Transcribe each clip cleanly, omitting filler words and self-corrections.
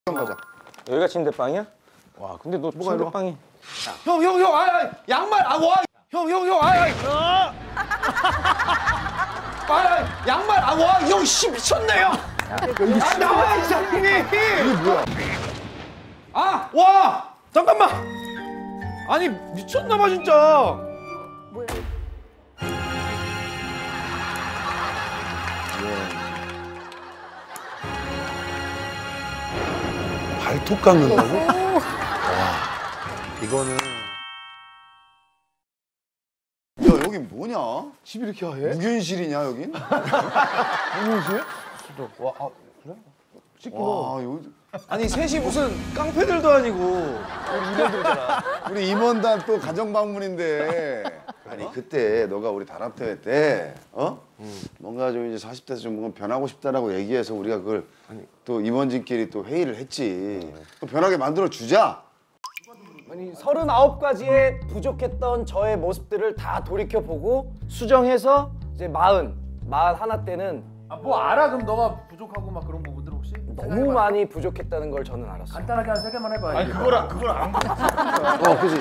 가자. 여기가 침대방이야? 와, 근데 너 뭐가 침대방이. 형, 양말, 와. 형, 양말, 와. 형, 씨, 미쳤네, 형. 나와, 이 사람이. 이게 뭐야? 와. 잠깐만. 아니, 미쳤나봐, 진짜. 뭐야? 발톱 깎는다고? 와, 이거는. 야, 여긴 뭐냐? 집 이렇게 하얘? 무균실이냐, 여긴? 무슨? 와, 그래? 와, 여기. 아니, 셋이 무슨 깡패들도 아니고 우리 이모들잖아. 우리 임원단 또 가정방문인데. 아니, 그때 너가 우리 단합대회 때, 뭔가 좀 이제 40대에서 좀 뭔가 변하고 싶다라고 얘기해서 우리가 그걸 또 임원진끼리 또 회의를 했지. 또 변하게 만들어 주자. 아니, 39가지의 부족했던 저의 모습들을 다 돌이켜보고 수정해서 이제 41 때는 뭐 알아? 그럼 너가 부족하고 막 그런 부분들 혹시? 너무 많이 부족했다는 걸 저는 알았어요. 간단하게 한 3개만 해봐. 아니, 그걸 안 그지.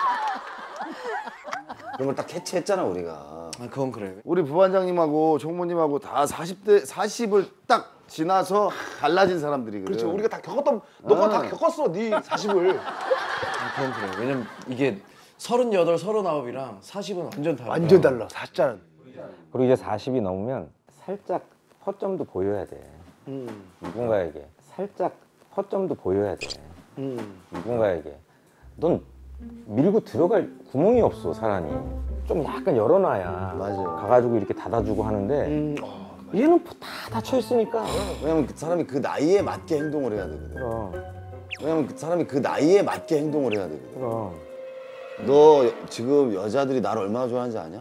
그런 걸 딱 캐치했잖아, 우리가. 그건 그래. 우리 부반장님하고 총무님하고 다 40을 딱 지나서 달라진 사람들이거든. 그렇죠. 우리가 다 겪었던, 너가 다 겪었어, 네 40을. 그건 그래. 왜냐면 이게 38, 39이랑 40은 완전 달라. 완전 달라, 40자는. 그리고 이제 40이 넘으면 살짝 허점도 보여야 돼. 누군가에게. 살짝 허점도 보여야 돼. 누군가에게. 넌 밀고 들어갈 구멍이 없어, 사람이. 좀 약간 열어놔야 맞아. 가가지고 이렇게 닫아주고 하는데 얘는 다 닫혀 있으니까. 왜냐면 그 사람이 그 나이에 맞게 행동을 해야 되거든. 그럼. 왜냐면 그 사람이 그 나이에 맞게 행동을 해야 되거든. 그럼. 너 지금 여자들이 나를 얼마나 좋아하는지 아냐?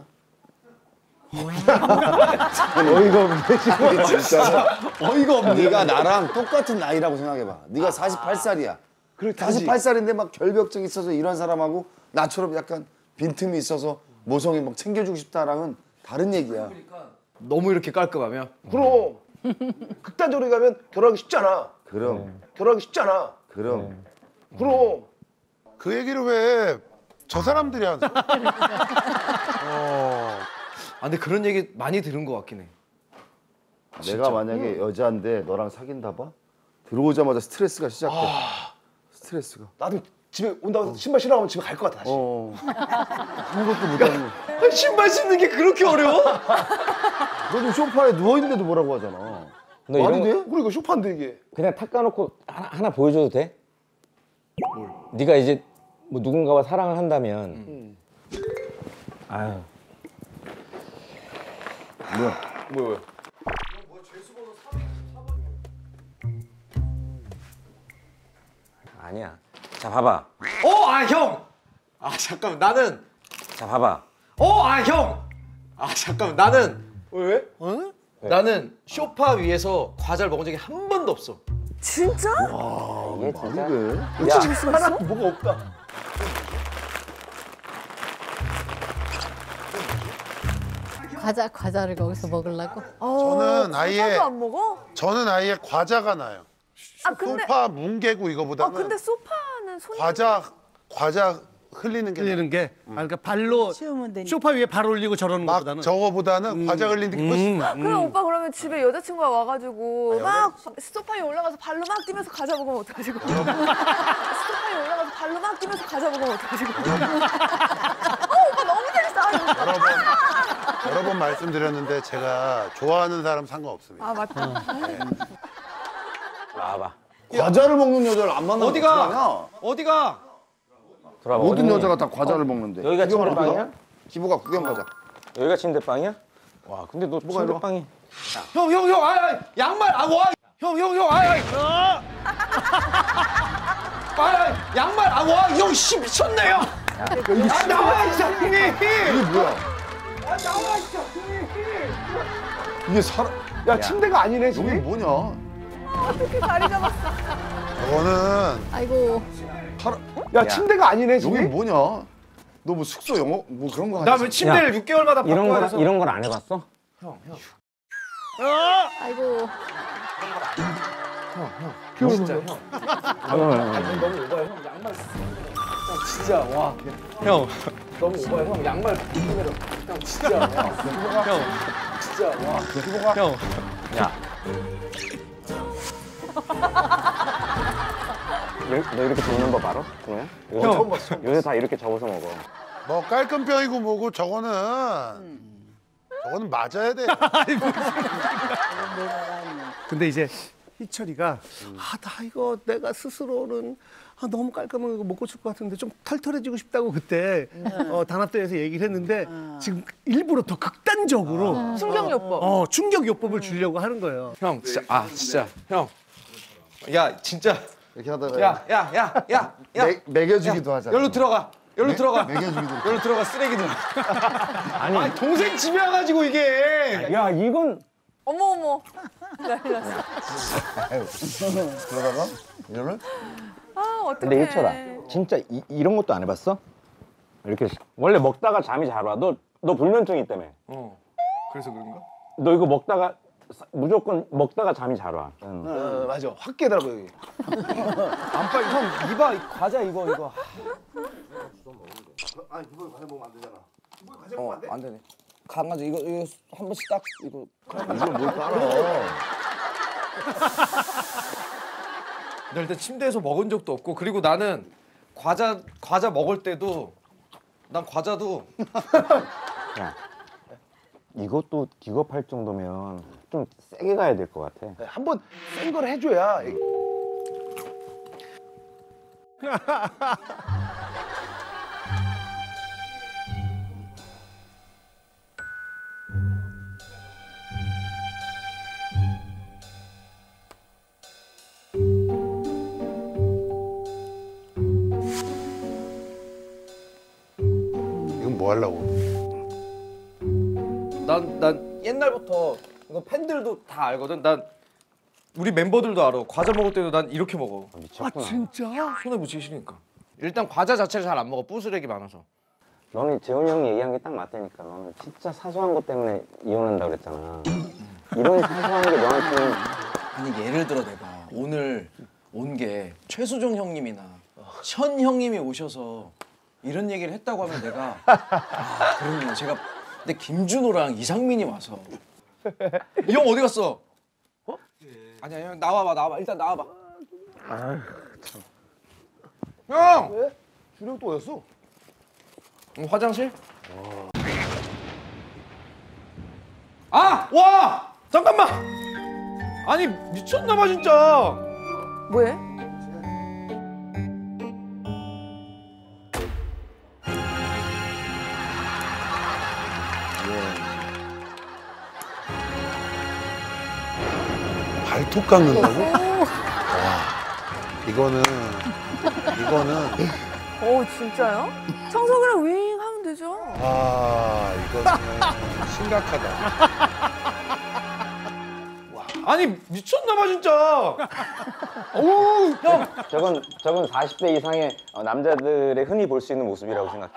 어이가 없네, 지금. 진짜 어이가 없네. 네가 나랑 똑같은 나이라고 생각해봐. 네가 48살이야. 그렇다지. 48살인데 막 결벽증 있어서 이런 사람하고 나처럼 약간 빈틈이 있어서 모성이 막 챙겨주고 싶다랑은 다른 얘기야. 너무 이렇게 깔끔하면 그럼. 극단적으로 가면 결혼하기 쉽잖아. 그럼. 결혼하기 쉽잖아. 그럼. 그럼. 그 얘기를 왜 저 사람들이 하지? 근데 그런 얘기 많이 들은 것 같긴 해. 내가 만약에 여자인데 너랑 사귄다 봐? 들어오자마자 스트레스가 시작돼. 스트레스가. 나도 집에 온다고 신발 신으면 집에 갈 것 같아, 다시. 아무것도 못하는 거. 신발 신는 게 그렇게 어려워? 너 지금 소파에 누워있는데도 뭐라고 하잖아. 너 말이 이런 돼? 거 그러니까 쇼파인데 이게. 그냥 탁 까놓고 하나 보여줘도 돼? 뭘? 네가 이제 뭐 누군가와 사랑을 한다면 아유. 뭐야? 아니야. 자, 봐봐. 형! 잠깐만, 나는. 자, 봐봐. 형! 잠깐만, 나는. 왜? 왜? 나는 소파 위에서 과자를 먹은 적이 한 번도 없어. 진짜? 이게 진짜. 왜? 하나 뭐가 없다. 과자를 거기서 먹으려고? 저는 아예 과자도 안 먹어? 저는 아예 과자가 나요. 근데 소파 뭉개고 이거보다는 근데 소파는 손 과자 흘리는 게 흘리는 게 그러니까 발로 치우면 되니까. 소파 위에 발 올리고 저러는 막 것보다는 저거보다는 과자 흘리는 게 훨씬 그럼 오빠 그러면 집에 여자친구가 와가지고 막 소파 위에 올라가서 발로 막 뛰면서 과자 먹으면 어떡하시고? 소파 위에 올라가서 발로 막 뛰면서 과자 먹으면 어떡하시고? 오빠 너무 재밌어. 여러 번 말씀드렸는데 제가 좋아하는 사람 상관없습니다. 맞다. 와봐. 과자를 먹는 여자를 안 만나면 어디가? 어디가? 돌아봐. 모든 어딨니? 여자가 다 과자를 먹는데. 여기가 구경 가자. 침대방이야? 기부가 구경 가자. 여기가 침대방이야? 와, 근데 너 침대방이. 형, 양말, 와. 형, 양말, 와. 형, 씨, 미쳤네, 형. 나와, 이 사람이. 이게 뭐야? 나와, 이 사람이. 이게 사람. 야, 침대가 아니네, 여기 집이. 뭐냐? 어떻게 자리 잡았어? 저거는 아이고. 야, 침대가 아니네, 집이. 여기 뭐냐? 너 뭐 숙소 영어 뭐 그런 거 하지? 나 왜 침대를 6개월마다 바꿔야 돼서. 이런 걸 안 해봤어? 아이고. 진짜 형. 아니, 너무 오바해 형. 양말 형 진짜 와. 형 너무 오바해 형. 양말 내려. 형 진짜 와. 형 진짜 와. 형. 야. 너 이렇게 접는 법 알아? 그냥? 처음 요새 다 이렇게 접어서 먹어. 뭐 깔끔병이고 뭐고 저거는 맞아야 돼. 근데 이제 희철이가 나 이거 내가 스스로는 너무 깔끔한 거 못 고칠 것 같은데 좀 털털해지고 싶다고 그때 단합대에서 얘기를 했는데 지금 일부러 더 극단적으로 충격요법. 충격요법을 주려고 하는 거예요. 형 진짜 진짜 형. 야 진짜. 이렇게 하다가 야. 매겨주기도 하잖아. 여기로 들어가. 여기로 들어가. 매겨주기도. 여기로 들어가 쓰레기들. 아니, 동생 집에 와가지고 이게. 야, 이건 어머. 난리 났어. 그러다가 이거를 아, 어떡해. 근데 희철아, 진짜 이런 것도 안 해봤어? 이렇게 원래 먹다가 잠이 잘 와. 너 불면증 있다며. 그래서 그런가? 너 이거 먹다가 무조건 먹다가 잠이 잘 와. 맞아. 확 깨더라고 여기. 안 빨리 형 이봐 이 과자 이거. 안 되네. 강아지 이거 한 번씩 딱 이거. 이걸 뭘 빨아? 나 일단 침대에서 먹은 적도 없고 그리고 나는 과자 먹을 때도 난 과자도 야, 이것도 기겁할 정도면 좀 세게 가야 될 것 같아. 한번 센 걸 해줘야. 이건 뭐 하려고? 난 옛날부터 이거 팬들도 다 알거든. 난 우리 멤버들도 알아. 과자 먹을 때도 난 이렇게 먹어. 미쳤구나. 진짜? 손에 묻히기 싫으니까. 일단 과자 자체를 잘 안 먹어. 부스렉이 많아서. 너는 재훈이 형이 얘기한 게 딱 맞다니까. 너는 진짜 사소한 것 때문에 이혼한다고 그랬잖아. 이런 사소한 게 너한테는 아니 예를 들어 내가 오늘 온 게 최수종 형님이나 션 형님이 오셔서 이런 얘기를 했다고 하면 내가 그러면 제가 근데 김준호랑 이상민이 와서 이 형 어디 갔어? 아니야 형 나와봐 일단 나와봐. 형! 왜? 준영 또 어딨어? 화장실? 아! 와! 잠깐만! 아니 미쳤나봐 진짜. 뭐해? 발톱 깎는다고? 와, 이거는 진짜요? 청소기랑 윙 하면 되죠. 이거는 심각하다. 아니 미쳤나봐 진짜. 어우 형! 저건 40대 이상의 남자들의 흔히 볼 수 있는 모습이라고 생각해.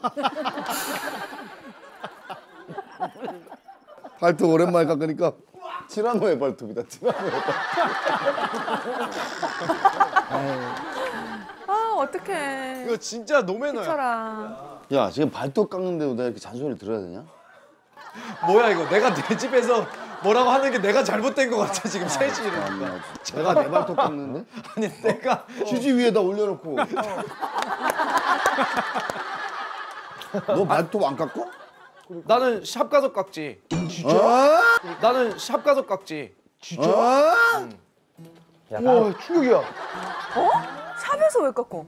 발톱 오랜만에 깎으니까 티라노의 발톱이다. 티라노의 발톱. 아, 어떡해. 이거 진짜 노매너야. 희철아. 야, 지금 발톱 깎는데도 내가 이렇게 잔소리를 들어야 되냐? 뭐야 이거 내가 내 집에서 뭐라고 하는 게 내가 잘못된 것 같아 지금 셋이 이러니까. 내가 내 발톱 깎는데? 아니 내가 휴지 위에다 올려놓고. 너 발톱 안 깎어? 나는 샵 가서 깎지. 어? 나는 샵 가서 깎지. 야, 와 충격이야. 샵에서 왜 깎고?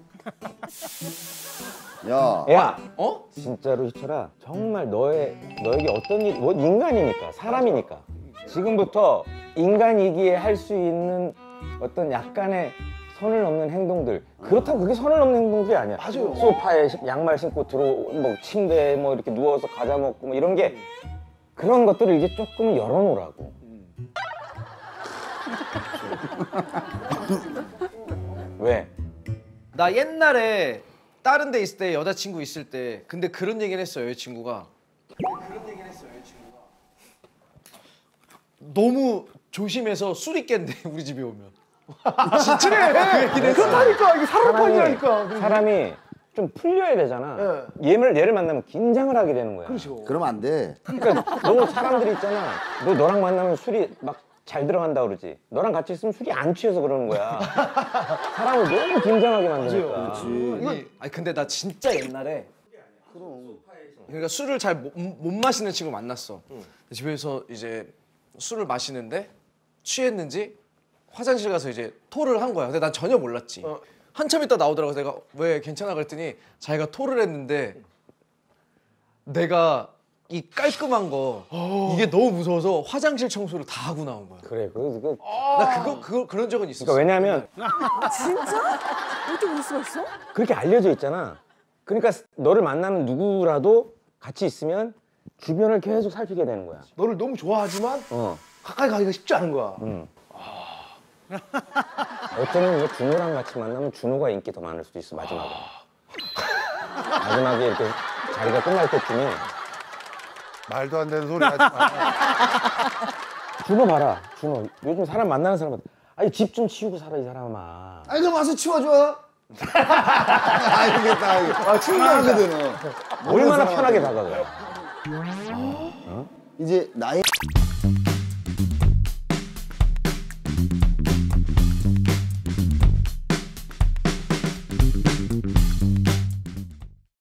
야, 어? 진짜로 희철아, 정말 너에게 어떤 일, 뭐 인간이니까, 사람이니까 지금부터 인간이기에 할 수 있는 어떤 약간의 선을 넘는 행동들, 그렇다고 그게 선을 넘는 행동들이 아니야. 맞아요. 소파에 양말 신고 뭐 침대에 뭐 이렇게 누워서 과자 먹고 뭐 이런 게, 그런 것들을 이제 조금은 열어놓으라고. 왜? 나 옛날에 다른 데 있을 때 여자친구 있을 때 근데 그런 얘기를 했어요 여자친구가. 너무 조심해서 술이 깬대 우리 집에 오면. 진짜 그렇다니까 이게 사람 판이라니까. 사람이 좀 풀려야 되잖아. 얘를 만나면 긴장을 하게 되는 거야. 그렇죠. 그러면 안 돼. 그러니까 너무 사람들이 있잖아. 너랑 만나면 술이 막 잘 들어간다 그러지. 너랑 같이 있으면 술이 안 취해서 그러는 거야. 사람을 너무 긴장하게 만드니까. 아니 근데 나 진짜 옛날에 그러니까 술을 잘 못 마시는 친구 만났어. 집에서 이제 술을 마시는데 취했는지 화장실 가서 이제 토를 한 거야. 근데 난 전혀 몰랐지. 한참 있다 나오더라고. 내가 왜 괜찮아 그랬더니 자기가 토를 했는데 내가 이 깔끔한 거 이게 너무 무서워서 화장실 청소를 다 하고 나온 거야. 그래. 나 그런 적은 있었어. 그러니까 왜냐하면 진짜? 어떻게 그럴 수가 있어? 그렇게 알려져 있잖아. 그러니까 너를 만나는 누구라도 같이 있으면 주변을 계속 살피게 되는 거야. 너를 너무 좋아하지만 어. 가까이 가기가 쉽지 않은 거야. 어쩌면 이제 준호랑 같이 만나면 준호가 인기 더 많을 수도 있어 마지막에. 마지막에 이렇게 자리가 끝날 때쯤에 말도 안 되는 소리 하지 마. 준호 봐라. 준호 요즘 사람 만나는 사람한테 아니 집 좀 치우고 살아 이 사람아. 아니 그럼 와서 치워줘. 알겠다. 아, 충분하거든. 얼마나 편하게 다가가. 이제 나이